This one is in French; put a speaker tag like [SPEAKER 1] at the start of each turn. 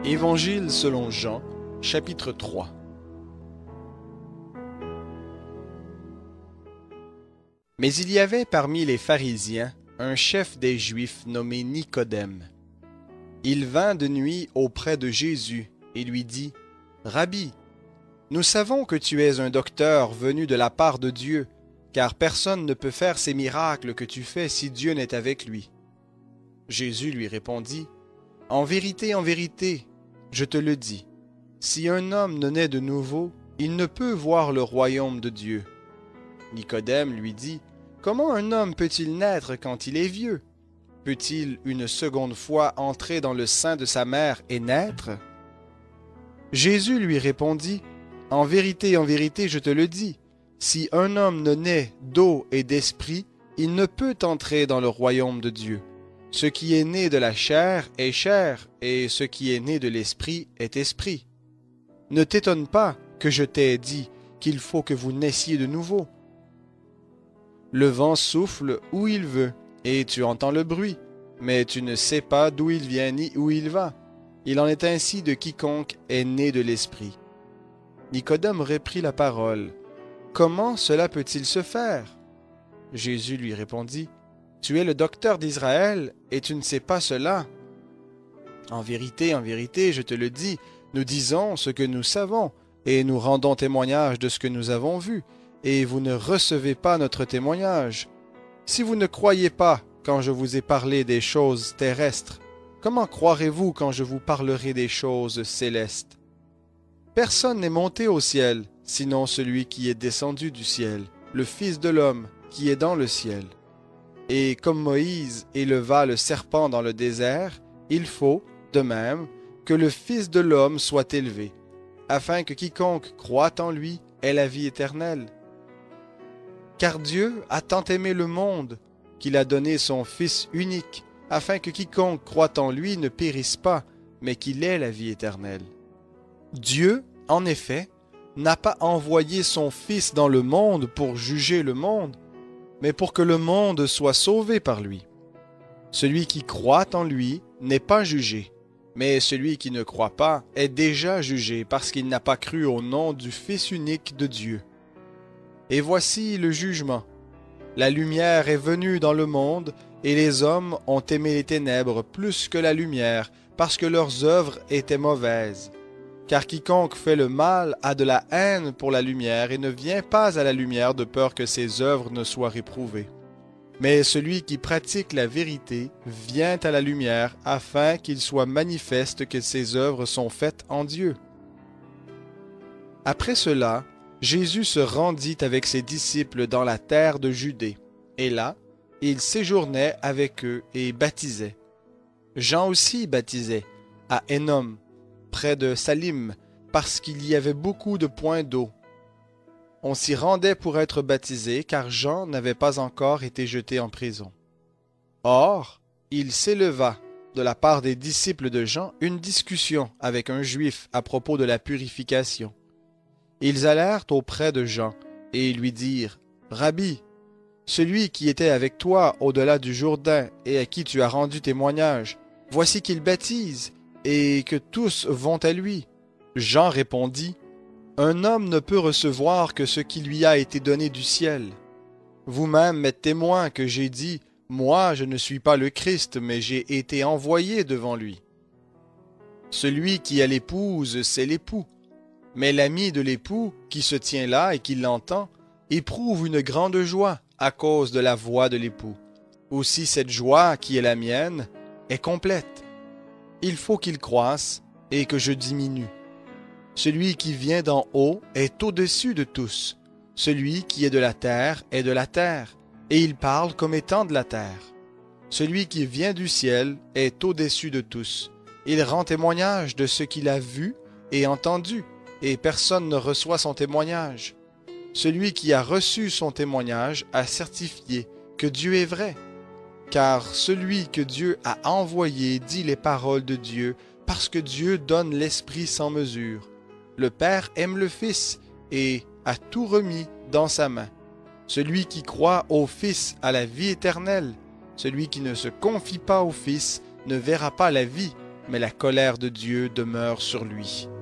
[SPEAKER 1] Évangile selon Jean, chapitre 3. Mais il y avait parmi les pharisiens un chef des Juifs nommé Nicodème. Il vint de nuit auprès de Jésus et lui dit, « Rabbi, nous savons que tu es un docteur venu de la part de Dieu, car personne ne peut faire ces miracles que tu fais si Dieu n'est avec lui. » Jésus lui répondit, « En vérité, je te le dis, si un homme ne naît de nouveau, il ne peut voir le royaume de Dieu. » Nicodème lui dit, « Comment un homme peut-il naître quand il est vieux? Peut-il une seconde fois entrer dans le sein de sa mère et naître? » Jésus lui répondit, « En vérité, je te le dis, si un homme ne naît d'eau et d'esprit, il ne peut entrer dans le royaume de Dieu. Ce qui est né de la chair est chair, et ce qui est né de l'esprit est esprit. Ne t'étonne pas que je t'ai dit qu'il faut que vous naissiez de nouveau. Le vent souffle où il veut, et tu entends le bruit, mais tu ne sais pas d'où il vient ni où il va. Il en est ainsi de quiconque est né de l'esprit. » Nicodème reprit la parole. « Comment cela peut-il se faire? » Jésus lui répondit, « Tu es le docteur d'Israël, et tu ne sais pas cela. En vérité, je te le dis, nous disons ce que nous savons, et nous rendons témoignage de ce que nous avons vu, et vous ne recevez pas notre témoignage. Si vous ne croyez pas quand je vous ai parlé des choses terrestres, comment croirez-vous quand je vous parlerai des choses célestes? Personne n'est monté au ciel, sinon celui qui est descendu du ciel, le Fils de l'homme qui est dans le ciel. Et comme Moïse éleva le serpent dans le désert, il faut, de même, que le Fils de l'homme soit élevé, afin que quiconque croit en lui ait la vie éternelle. Car Dieu a tant aimé le monde, qu'il a donné son Fils unique, afin que quiconque croit en lui ne périsse pas, mais qu'il ait la vie éternelle. Dieu, en effet, n'a pas envoyé son Fils dans le monde pour juger le monde, mais pour que le monde soit sauvé par lui. Celui qui croit en lui n'est pas jugé, mais celui qui ne croit pas est déjà jugé parce qu'il n'a pas cru au nom du Fils unique de Dieu. Et voici le jugement. La lumière est venue dans le monde, et les hommes ont aimé les ténèbres plus que la lumière, parce que leurs œuvres étaient mauvaises. Car quiconque fait le mal a de la haine pour la lumière et ne vient pas à la lumière de peur que ses œuvres ne soient réprouvées. Mais celui qui pratique la vérité vient à la lumière afin qu'il soit manifeste que ses œuvres sont faites en Dieu. Après cela, Jésus se rendit avec ses disciples dans la terre de Judée, et là, il séjournait avec eux et baptisait. Jean aussi baptisait, à Énom, près de Salim, parce qu'il y avait beaucoup de points d'eau. On s'y rendait pour être baptisé, car Jean n'avait pas encore été jeté en prison. Or, il s'éleva, de la part des disciples de Jean, une discussion avec un Juif à propos de la purification. Ils allèrent auprès de Jean et lui dirent, « Rabbi, celui qui était avec toi au-delà du Jourdain et à qui tu as rendu témoignage, voici qu'il baptise, et que tous vont à lui. » Jean répondit, « Un homme ne peut recevoir que ce qui lui a été donné du ciel. Vous-même êtes témoin que j'ai dit, moi je ne suis pas le Christ, mais j'ai été envoyé devant lui. Celui qui a l'épouse, c'est l'époux. Mais l'ami de l'époux, qui se tient là et qui l'entend, éprouve une grande joie à cause de la voix de l'époux. Aussi cette joie qui est la mienne est complète. Il faut qu'il croisse et que je diminue. Celui qui vient d'en haut est au-dessus de tous. Celui qui est de la terre est de la terre, et il parle comme étant de la terre. Celui qui vient du ciel est au-dessus de tous. Il rend témoignage de ce qu'il a vu et entendu, et personne ne reçoit son témoignage. Celui qui a reçu son témoignage a certifié que Dieu est vrai, car celui que Dieu a envoyé dit les paroles de Dieu, parce que Dieu donne l'Esprit sans mesure. Le Père aime le Fils et a tout remis dans sa main. Celui qui croit au Fils a la vie éternelle. Celui qui ne se confie pas au Fils ne verra pas la vie, mais la colère de Dieu demeure sur lui.